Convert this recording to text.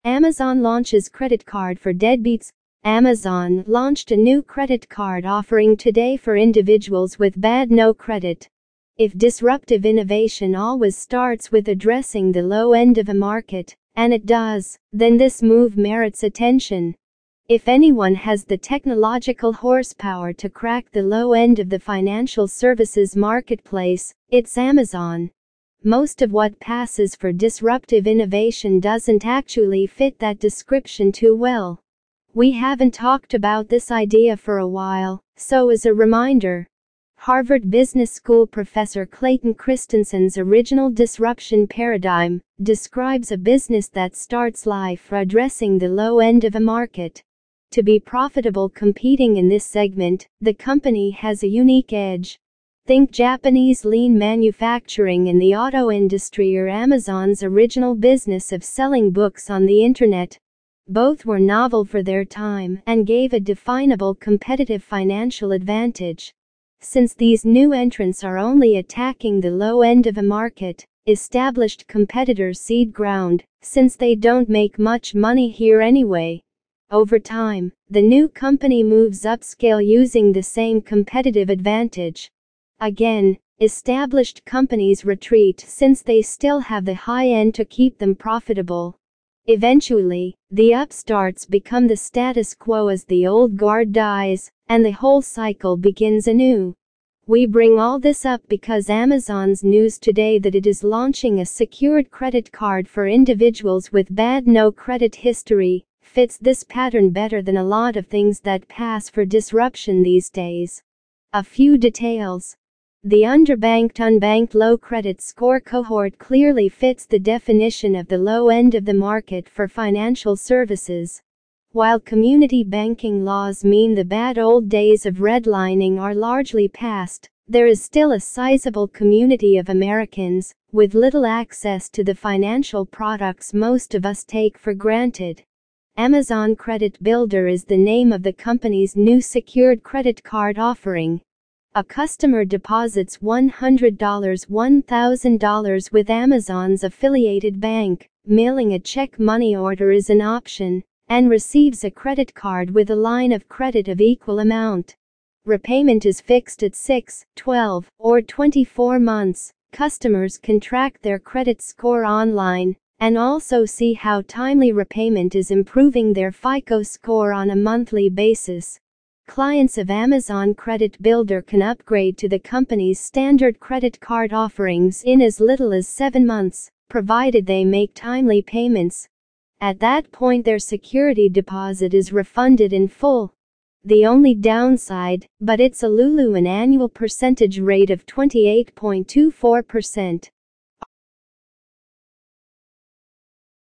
Amazon launches credit card for deadbeats. Amazon launched a new credit card offering today for individuals with bad no credit. If disruptive innovation always starts with addressing the low end of a market, and it does, then this move merits attention. If anyone has the technological horsepower to crack the low end of the financial services marketplace, it's Amazon. Most of what passes for disruptive innovation doesn't actually fit that description too well. We haven't talked about this idea for a while, so as a reminder, Harvard Business School professor Clayton Christensen's original disruption paradigm describes a business that starts life addressing the low end of a market. To be profitable competing in this segment, the company has a unique edge. Think Japanese lean manufacturing in the auto industry or Amazon's original business of selling books on the internet. Both were novel for their time and gave a definable competitive financial advantage. Since these new entrants are only attacking the low end of a market, established competitors cede ground, since they don't make much money here anyway. Over time, the new company moves upscale using the same competitive advantage. Again, established companies retreat since they still have the high end to keep them profitable. Eventually, the upstarts become the status quo as the old guard dies, and the whole cycle begins anew. We bring all this up because Amazon's news today that it is launching a secured credit card for individuals with bad no credit history fits this pattern better than a lot of things that pass for disruption these days. A few details. The underbanked unbanked low credit score cohort clearly fits the definition of the low end of the market for financial services. While community banking laws mean the bad old days of redlining are largely past, there is still a sizable community of Americans with little access to the financial products most of us take for granted. Amazon Credit Builder is the name of the company's new secured credit card offering. A customer deposits $100, $1,000 with Amazon's affiliated bank, mailing a check money order is an option, and receives a credit card with a line of credit of equal amount. Repayment is fixed at 6, 12, or 24 months. Customers can track their credit score online and also see how timely repayment is improving their FICO score on a monthly basis. Clients of Amazon Credit Builder can upgrade to the company's standard credit card offerings in as little as 7 months, provided they make timely payments. At that point, their security deposit is refunded in full. The only downside, but it's an annual percentage rate of 28.24%.